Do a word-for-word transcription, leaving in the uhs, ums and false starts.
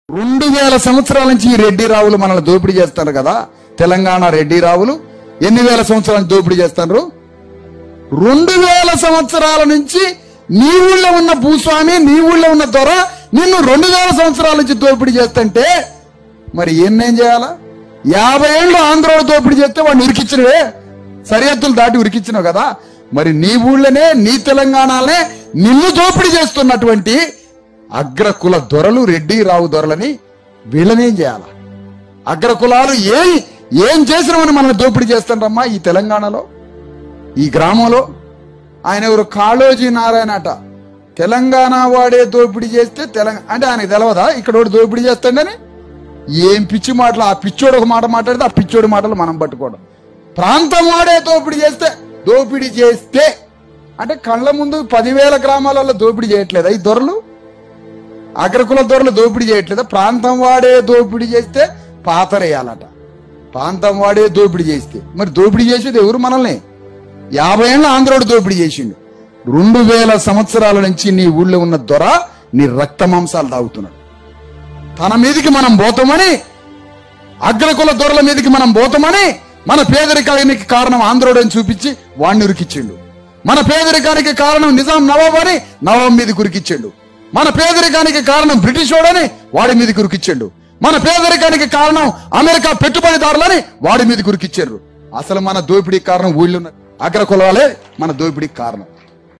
రెండు వేల సంవత్సరాల నుంచి ఈ రెడ్డి రావులు మనల్ని దోపిడీ చేస్తారు కదా. తెలంగాణ రెడ్డి రావులు ఎన్ని వేల సంవత్సరాల నుంచి దోపిడీ చేస్తారు? రెండు వేల సంవత్సరాల నుంచి నీ ఊళ్ళో ఉన్న భూస్వామి, నీ ఊళ్ళో ఉన్న దొర నిన్ను రెండు వేల సంవత్సరాల నుంచి దోపిడీ చేస్తుంటే మరి ఏం చేయాలా? యాభై ఏళ్ళు ఆంధ్రోడు దోపిడీ చేస్తే వాడిని ఉరికిచ్చినవే, సరిహద్దులు దాటి ఉరికిచ్చినావు కదా. మరి నీ ఊళ్ళోనే, నీ తెలంగాణలోనే నిన్ను దోపిడీ చేస్తున్నటువంటి అగ్రకుల దొరలు, రెడ్డి రావు దొరలని వీళ్ళనేం చేయాల? అగ్రకులాలు ఏం ఏం చేసినామని మనం దోపిడీ చేస్తారమ్మా ఈ తెలంగాణలో, ఈ గ్రామంలో. ఆయన ఎవరు? కాళోజీ నారాయణ అట. తెలంగాణ వాడే దోపిడీ చేస్తే తెలంగాణ అంటే ఆయనకు తెలవదా ఇక్కడ వాడు దోపిడీ చేస్తాడని? ఏం పిచ్చి మాటలు! ఆ పిచ్చోడు ఒక మాట మాట్లాడితే ఆ పిచ్చోడి మాటలు మనం పట్టుకోవడం. ప్రాంతం వాడే దోపిడీ చేస్తే దోపిడీ చేస్తే అంటే కళ్ళ ముందు పదివేల గ్రామాలలో దోపిడీ చేయట్లేదా ఈ దొరలు? అగ్రకుల దొరలు దోపిడీ చేయట్లేదా? ప్రాంతం వాడే దోపిడీ చేస్తే పాతరేయాలట. ప్రాంతం వాడే దోపిడీ చేస్తే మరి దోపిడీ చేసేది ఎవరు? మనల్ని. యాభై ఏళ్ళ ఆంధ్రోడు దోపిడీ చేసిండు. రెండు వేల సంవత్సరాల నుంచి నీ ఊళ్ళో ఉన్న దొర నీ రక్త మాంసాలు తాగుతున్నాడు. తన మీదికి మనం పోతామని, అగ్రకుల దొరల మీదకి మనం పోతామని మన పేదరికానికి కారణం ఆంధ్రోడు అని చూపించి వాడిని ఉరికిచ్చిండు. మన పేదరికానికి కారణం నిజాం నవాబ్ అని నవాబ్ మీదకి ఉరికిచ్చిండు. మన పేదరికానికి కారణం బ్రిటిష్ వాడని వాడి మీదకి ఉరికిచ్చిండు. మన పేదరికానికి కారణం అమెరికా పెట్టుబడిదారులని వాడి మీదకి ఉరికిచ్చారు. అసలు మన దోపిడీకి కారణం ఊళ్ళో అగ్రకులాలే మన దోపిడీకి కారణం.